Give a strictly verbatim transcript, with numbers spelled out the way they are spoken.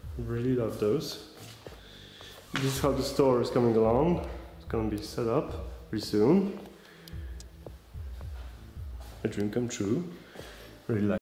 Really love those. This is how the store is coming along. It's gonna be set up pretty soon. A dream come true. Really like